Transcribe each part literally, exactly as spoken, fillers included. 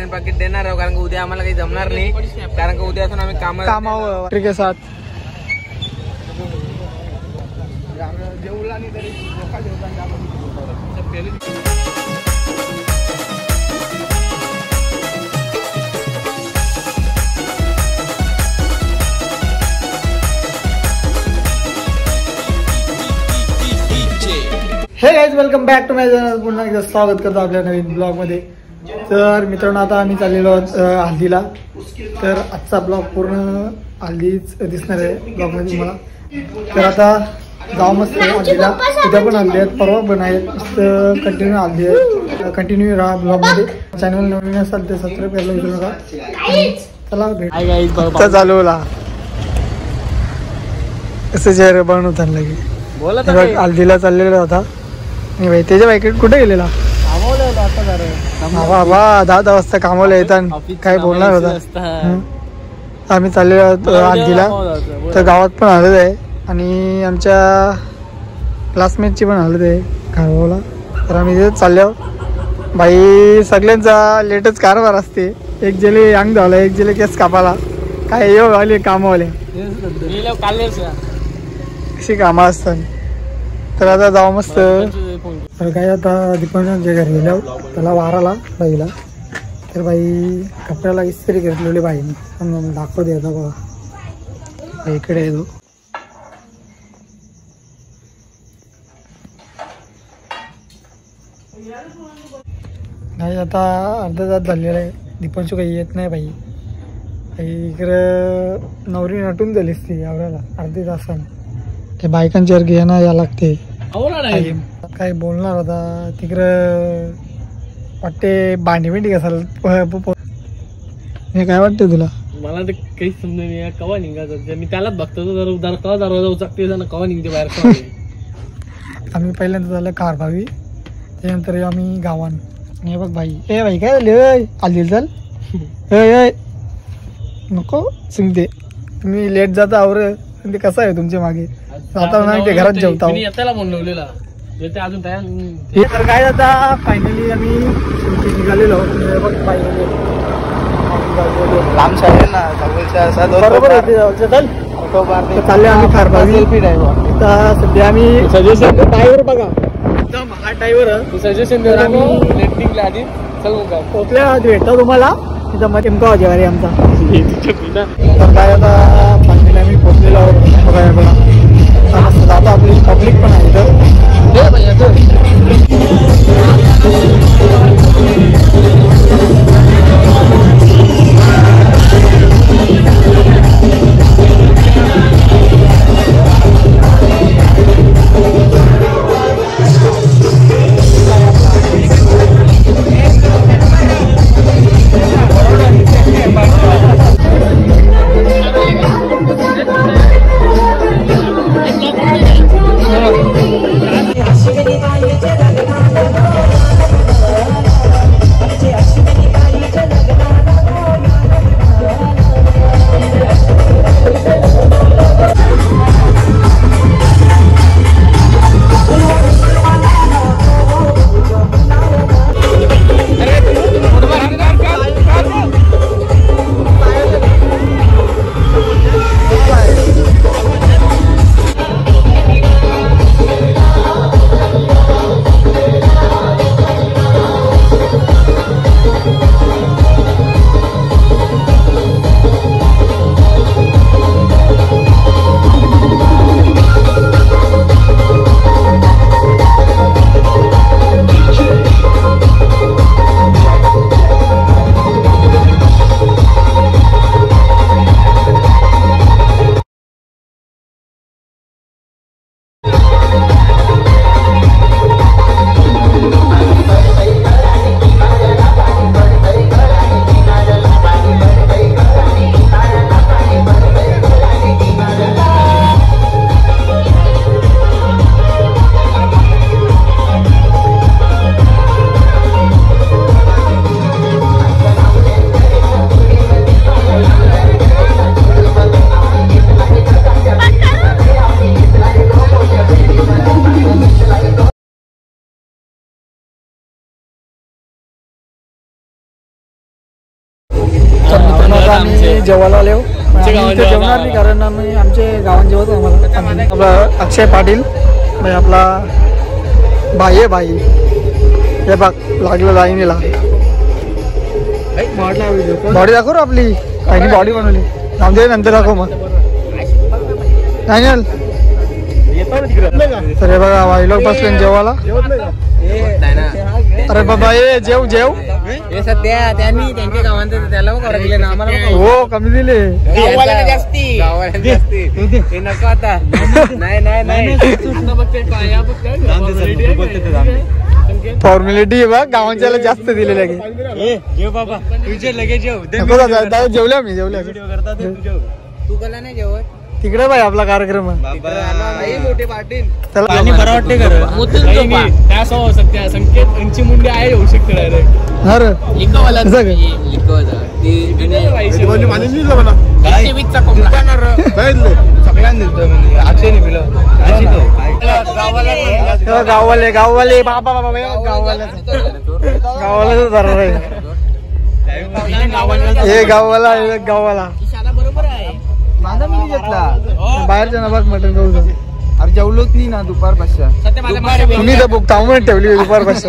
Oxygen पाकिट देणार आहोत, कारण उद्या आम्हाला काही जमणार नाही, कारण का उद्या असून आम्ही काम कामावर ठीक आहे साथ जेवला नाही तरी लोका जेवताना हे guys welcome back to my channel. पुन्हा एकदा स्वागत करतो आपल्या नवीन ब्लॉग मध्ये. तर मित्रांनो आता आम्ही चाललेलो आहोत हल्दीला. तर आजचा ब्लॉग पूर्ण हल्दीच दिसणार आहे ब्लॉग मध्ये मला. तर आता जाऊ मस्त हल्दीला. उद्या पण हल्दी आहेत, परवा पण आहेत. मस्त कंटिन्यू हल्दी आहे. कंटिन्यू राहा ब्लॉग मध्ये. चॅनल नवीन असाल तर सबस्क्राईब करायला विसरू नका. चला भेट चालवला कसं चेहरे बनवतात लगे बोला हल्दीला चाललेला होता. नाही भाई त्याच्या बाईकडे कुठे गेलेला बाबा दहा दहा वाजता कामाला येतात काय बोलणार होता. आम्ही चाललेलो आहोत हल्दीला. तर गावात पण हालत आहे आणि आमच्या क्लासमेटची पण हालत आहे खारगावला. तर आम्ही तिथे चालले आहोत. बाई सगळ्यांचा लेटच कारभार असते. एक जेले अंग धावला, एक जेले केस कापाला, काय येऊ आले कामावाले कशी कामं असतात. तर आता जाऊ मस्त. तर काय आता दीपांच्या घरी गेल्या त्याला वाराला बाईला. तर बाई कपड्याला इस्त्री घेतलेली बाईने पण दाखवते आता बघा इकडे येतो. नाही आता अर्धा तास झालेला आहे. दीपांशू काही येत नाही बाई. इकडं नवरी नटून झालीस ती आवरायला अर्धे तासाने. ते बायकांच्या घेणं या लागते. काय बोलणार होता तिकडं वाटते भांडी बिंडी कसाल हे काय वाटतं तुला. मला तर काहीच समजत नाही कवा निघायचं. मी त्यालाच बघतो जर कवा दरवाजा उचकते कवा निघते बाहेर. आम्ही पहिल्यांदा झालं कारभावी, त्यानंतर आम्ही गावान. हे बघ बाई ए बाई काय झाले आली चल ए नको सिंगते तुम्ही लेट जाता आवर. ते कसं आहे तुमच्या मागे आता नाही ते घरात जेवता त्याला म्हणलेला अजून तर काय आता फायनली आम्ही निघालेलो बघ. फायनली लांब साईड ना बरोबर चालले आम्ही कारभावी. आता सध्या आम्ही सजेशन ड्रायव्हर बघा हा ड्रायव्हर सजेशन आधी पोचल्या भेटतो तुम्हाला तिथं मग नेमका वाजेवारी आमचा. तर काय आता फायनली आम्ही पोचलेलो आहोत बघा बघा. आता आपली पब्लिक पण आहे इथं. जेवायला आलो आमच्या गावात इथे जेवणार नाही कारण आम्ही आमचे गावात जेवत आम्हाला आपला अक्षय पाटील म्हणजे आपला भाई आहे भाई हे बघ लागलं लाईनीला बॉडी दाखव रे आपली काही बॉडी बनवली जाऊन दे नंतर दाखव मग नाही तर हे बघा भाई लोक बसले जेवायला अरे बाबा ये जेव जेव हे सध्या त्यांनी त्यांच्या गावात त्याला दिले ना आम्हाला हो कमी दिले जास्ती हे नको आता नाही नाही नाही फॉर्मॅलिटी आहे बघ गावांच्याला जास्त दिले लगे जेव बाबा तुझे लगेच जेव जेवल्या मी जेवल्या तू कला नाही जेवत तिकडे बाई आपला कार्यक्रम मोठे पाटील त्याला बरं वाटते त्या सत्या संकेत यांची मुंडी आहे येऊ शकते डायरेक्ट अरे गाववाले गाववाले बाबा बाबा गाववाले गाववाला जरा रे हे गाववाला गाववाला बरोबर आहे माझा मी घेतला बाहेरच्या ना बघ मटण खाऊ अरे जेवलोच नाही ना दुपार पाचशा तुम्ही तर बुक थांबून ठेवली दुपार पाचशा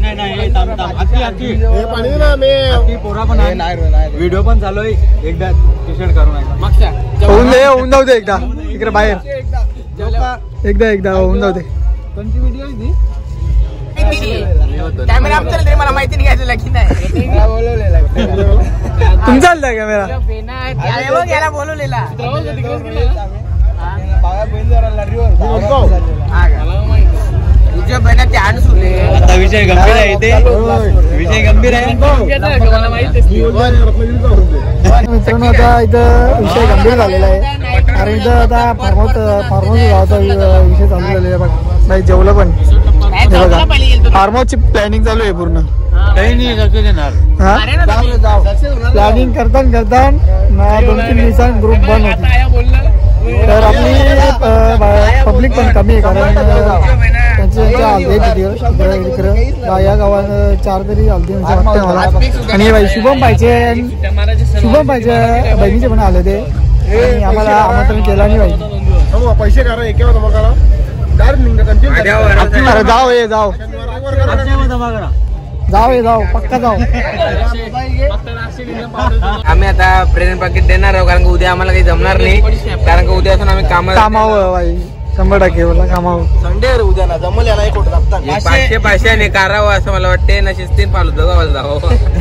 व्हिडिओ पण चालू आहे एकदा टी शर्ट करून होऊन दे होऊन जाऊ दे एकदा इकडे बाहेर एकदा एकदा होऊन जाऊ दे कोणती व्हिडिओ आहे ती कॅमेरा आमचा तरी मला माहिती नाही घ्यायचं की नाही बोलवलेला तुमचा आलता कॅमेरा याला बोलवलेला तुझ्या बहिणा ते आण सुले आता विषय गंभीर आहे ते विषय गंभीर आहे मित्रांनो आता इथं विषय गंभीर झालेला आहे कारण इथं आता फार्महाऊस फार्महाऊस गावाचा विषय चालू झालेला आहे बघ नाही जेवलं पण फार्म हाऊसची प्लॅनिंग चालू आहे पूर्ण प्लॅनिंग करताना करताना दोन तीन दिवसांत ग्रुप बंद होते तर आपली पब्लिक पण कमी आहे कारण त्यांच्या हल्दी या गावात चार तरी हल्दी वाटते मला आणि बाई शुभम पाहिजे शुभम पाहिजे बहिणीचे पण आले ते आणि आम्हाला आमंत्रण केलं नाही बाई पैसे करा एक अरे जाओ ये जाओ जाओ ये जाओ पक्का जाओ आम्ही आता प्रेझेंट पाकिट देणार आहोत कारण उद्या आम्हाला काही जमणार नाही कारण का उद्या असून आम्ही कामाला कामावं बाई शंभर टक्के बोला कामावं संडे उद्या ना जमल याला एक पाचशे पाचशे करावं असं मला वाटते ना शिस्तीन पालू दोघांना जावं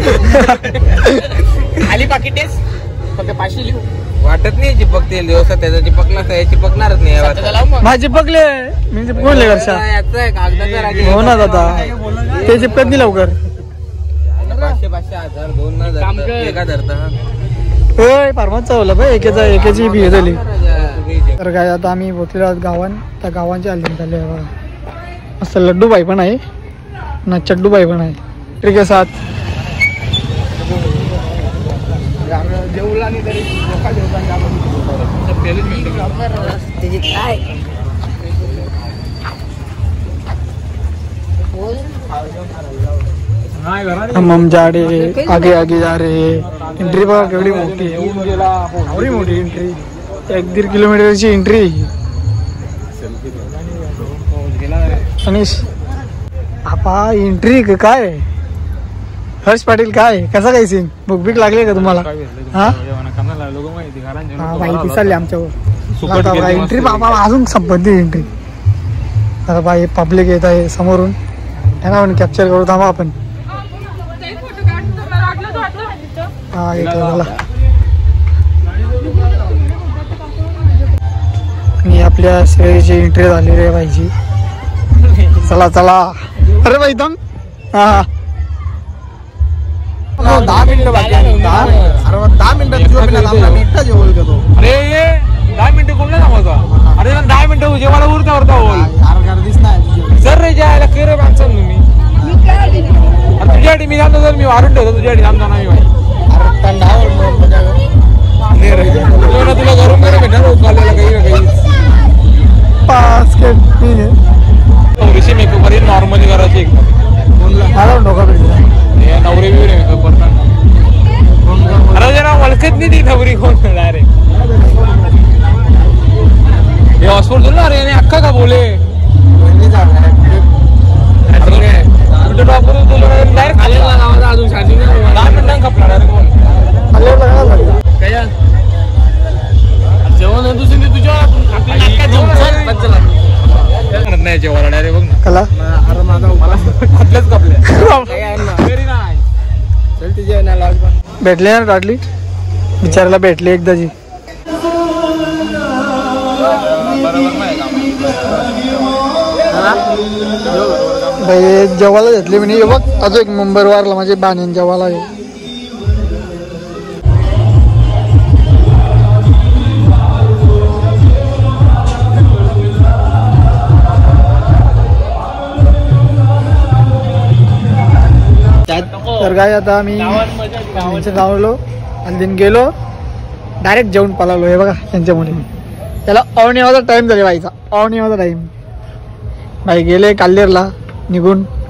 खाली पाकिटेच फक्त पाचशे लिहू वाटत नाही चिपकते दिवसात त्याचा चिपकला चिपकणारच नाही माझे चिपकले मी चिपकवले वर्षा हो ना दादा ते चिपकत नाही लवकर पाचशे पाचशे हजार दोन एका धरता होय फार्मात चावलं भाई एकेचा एकेची बी झाली तर काय आता आम्ही पोचलेलो आहोत गावान त्या गावांची हल्ली झाली आहे बघा मस्त लड्डूबाई पण आहे ना चड्डूबाई पण आहे ठीक आहे साथ जेवला नाही तरी हम हम जा रहे आगे आगे जा रहे एंट्री बघा केवढी मोठी एवढी मोठी एंट्री एक दीड किलोमीटरची एंट्री अनिश आपा एंट्री काय हर्ष पाटील काय कसा काय सीन बुक बिक लागले का तुम्हाला हा बाई पिसाळले आमच्यावर एंट्री बाबा अजून संपत्ती एंट्री आता बाई पब्लिक येत आहे समोरून त्यांना आपण कॅप्चर करू थांबा आपण हा येतो मला आणि आपल्या सेवेची एंट्री झाली रे बाईची चला चला अरे बाई थांब हा दहा मिनिटं बाकी दहा दहा मिनिटात जेवण घेतो अरे दहा मिनिटं कोण नाही थांबवता अरे दहा मिनिटं जेवायला उरता उरता होईल सर रे जायला के रे माणसं तुम्ही तुझ्यासाठी मी जातो सर मी वारून ठेवतो तुझ्यासाठी थांबतो ना मी तुला गरम गरम भेटणार कॉलेजला काही ना काही पाच विषय मेकअप मध्ये नॉर्मली करायची एकदम मला डोका भेटला नवरे बिवरे मेकअप करतात अरे जरा ओळखत नाही ती नवरी कोण नाही दुसरी तुझ्या आपल्या नाटकात जाऊन चल, बस चला. म्हणत नाही जेवायला डायरेक्ट बघ ना. कला अरे माझा मला आपल्याच कपले घरी नाही चल तिच्या येण्याला आज पण भेटले ना टाटली बिचारायला भेटली एकदाची. बरोबर नाही भाई जेवायला घेतली म्हणे हे बघ अजून एक मुंबई वारला माझे बाणीन जेवायला आहे. तर काय आता आम्ही त्यांच्या जाऊलो हल्दीन गेलो डायरेक्ट जेवण पळालो. हे बघा त्यांच्यामुळे त्याला अवणी वाजा टाइम झाले बाईचा अवणी वाजा टाइम. भाई गेले काल्लेरला निघून